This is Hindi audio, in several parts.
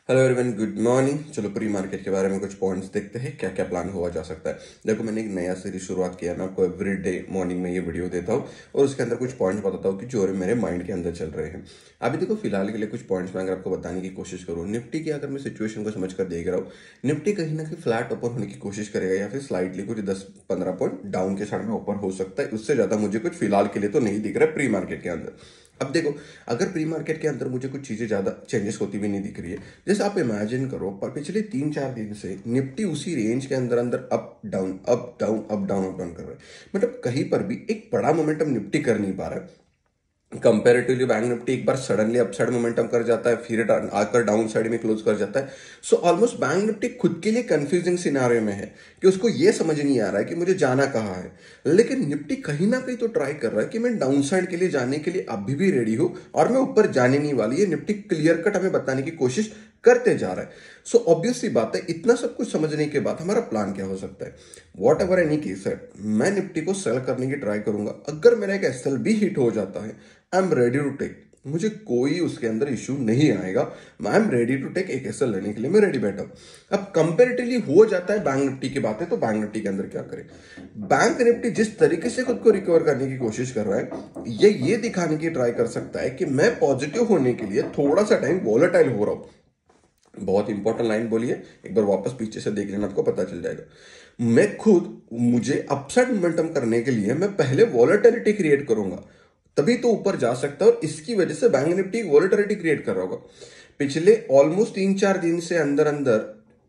Hello everyone, good morning. चलो प्री मार्केट के बारे में कुछ पॉइंट्स देखते हैं, क्या क्या प्लान हुआ जा सकता है। देखो, मैंने एक नया सीरीज शुरुआत किया है। मैं आपको एवरी डे मॉर्निंग में ये वीडियो देता हूँ और उसके अंदर कुछ पॉइंट्स बताता हूँ कि जो मेरे माइंड के अंदर चल रहे हैं। अभी देखो, फिलहाल के लिए कुछ पॉइंट्स मैं अगर आपको बताने की कोशिश करूँ, निफ्टी की अगर मैं सिचुएशन को समझ कर देख रहा हूँ, निफ्टी कहीं ना कहीं फ्लैट ओपन होने की कोशिश करेगा या फिर स्लाइटली कुछ 10-15 पॉइंट डाउन के साइड में ओपन हो सकता है। उससे ज्यादा मुझे कुछ फिलहाल के लिए तो नहीं दिख रहा है प्री मार्केट के अंदर। अब देखो, अगर प्री मार्केट के अंदर मुझे कुछ चीजें ज्यादा चेंजेस होती भी नहीं दिख रही है। जैसे आप इमेजिन करो, पर पिछले 3-4 दिन से निफ्टी उसी रेंज के अंदर अंदर up down up down up down up down कर रहा है। मतलब कहीं पर भी एक बड़ा मोमेंटम निफ्टी कर नहीं पा रहा है। कंपेरेटिवली बैंक निफ्टी एक बार सडनली अपसाइड मोमेंटम कर जाता है, फिर आकर डाउन साइड में क्लोज कर जाता है। सो ऑलमोस्ट बैंक निफ्टी खुद के लिए कंफ्यूजिंग सिनारियो में है कि उसको ये समझ नहीं आ रहा है कि मुझे जाना कहाँ है। लेकिन निफ्टी कहीं ना कहीं तो ट्राई कर रहा है कि मैं डाउन साइड के लिए जाने के लिए अभी भी रेडी हूं और मैं ऊपर जाने नहीं वाली है। निफ्टी क्लियर कट हमें बताने की कोशिश करते जा रहा है। सो ऑब्वियस सी बात है, इतना सब कुछ समझने के बाद हमारा प्लान क्या हो सकता है। वॉट एवर एनी केस है, मैं निफ्टी को सेल करने की ट्राई करूंगा। अगर मेरा एक एसएल भी हिट हो जाता है, I am ready to take. मुझे कोई उसके अंदर इश्यू नहीं आएगा। I am ready to take, एक एसएल लेने के लिए मैं रेडी बैठा हूं। अब कंपेरेटिवली हो जाता है बैंक निफ्टी की बातें, तो बैंक निफ्टी के अंदर क्या करें। बैंक निफ्टी जिस तरीके से खुद को रिकवर करने की कोशिश कर रहा है, ये दिखाने की ट्राई कर सकता है कि मैं पॉजिटिव होने के लिए थोड़ा सा टाइम वॉलेटाइल हो रहा हूं। बहुत इंपॉर्टेंट लाइन बोली है, एक बार वापस पीछे से देख लेना, आपको पता चल जाएगा। मैं खुद, मुझे अपसाइड मोमेंटम करने के लिए मैं पहले वॉलेटिलिटी क्रिएट करूंगा, तभी तो ऊपर जा सकता है। और इसकी वजह से बैंक निफ्टी वॉलेटिलिटी क्रिएट कर रहा होगा। पिछले ऑलमोस्ट 3-4 दिन से अंदर अंदर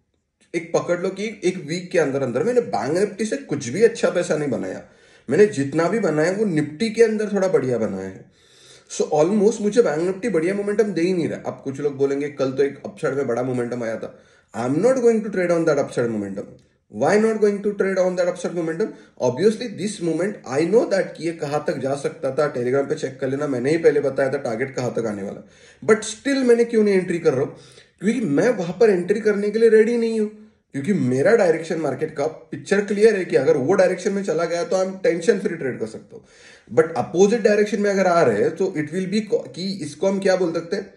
एक पकड़ लो कि एक वीक के अंदर अंदर मैंने बैंक निफ्टी से कुछ भी अच्छा पैसा नहीं बनाया। मैंने जितना भी बनाया वो निफ्टी के अंदर थोड़ा बढ़िया बनाया है। सो ऑलमोस्ट मुझे बैंक निफ्टी बढ़िया मोमेंटम दे ही नहीं रहा। अब कुछ लोग बोलेंगे कल तो एक अपसाइड में बड़ा मोमेंटम आया था। I am not going to trade on that upside momentum. Why not going to trade on that upside momentum? Obviously this moment I know that कि ये कहां तक जा सकता था। टेलीग्राम पे चेक कर लेना, मैंने ही पहले बताया था टारगेट कहां तक आने वाला। बट स्टिल मैंने क्यों नहीं एंट्री कर रहा हूं? क्योंकि मैं वहां पर एंट्री करने के लिए रेडी नहीं हूं। क्योंकि मेरा डायरेक्शन मार्केट का पिक्चर क्लियर है कि अगर वो डायरेक्शन में चला गया तो हम टेंशन फ्री ट्रेड कर सकते हो। बट अपोजिट डायरेक्शन में अगर आ रहे हैं तो इट विल बी कि इसको हम क्या बोल सकते हैं,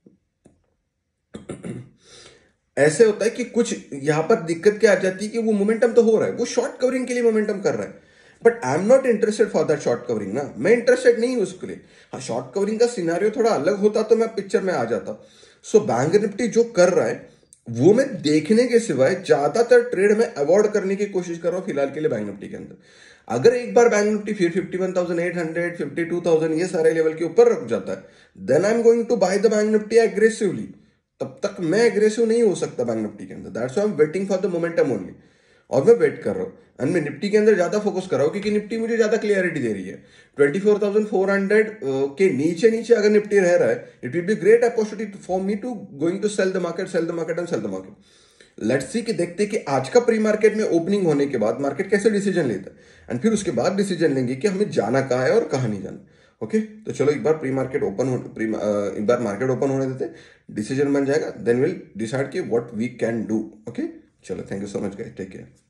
ऐसे होता है कि कुछ यहां पर दिक्कत क्या आ जाती है कि वो मोमेंटम तो हो रहा है, वो शॉर्ट कवरिंग के लिए मोमेंटम कर रहा है। But I am not interested for that short covering ना, मैं इंटरेस्टेड नहीं हूं उसके लिए। हाँ, शॉर्ट कवरिंग का सिनारियो थोड़ा अलग होता तो मैं पिक्चर में आ जाता। सो बैंक निफ्टी जो कर रहा है वो मैं देखने के सिवाय ज्यादातर ट्रेड में अवॉइड करने की कोशिश कर रहा हूं फिलहाल के लिए बैंक निफ्टी के अंदर। अगर एक बार बैंक निफ्टी फिर 51,800 52,000 ये सारे लेवल के ऊपर रुक जाता है, then I am going to buy the bank Nifty aggressively. तब तक मैं एग्रेसिव नहीं हो सकता बैंक निफ्टी के अंदर। That's why I am waiting for the momentum only. और मैं वेट कर रहा हूं एंड मैं निफ्टी के अंदर ज्यादा फोकस कर रहा हूं क्योंकि निफ्टी मुझे ज्यादा क्लियरिटी दे रही है। 24,400 के नीचे नीचे अगर निफ्टी रह रहा है, it will be great opportunity for me to going to sell the market, sell the market and sell the market. Let's see कि देखते कि आज का प्री मार्केट में ओपनिंग होने के बाद मार्केट कैसे डिसीजन लेता है एंड फिर उसके बाद डिसीजन लेंगे कि हमें जाना कहाँ है और कहाँ नहीं जाना। ओके, तो चलो एक बार प्री मार्केट ओपन एक बार मार्केट ओपन होने देते, डिसीजन बन जाएगा, देन विल डिसाइड कि what we can do. Okay, चलो, thank you so much guys, take care.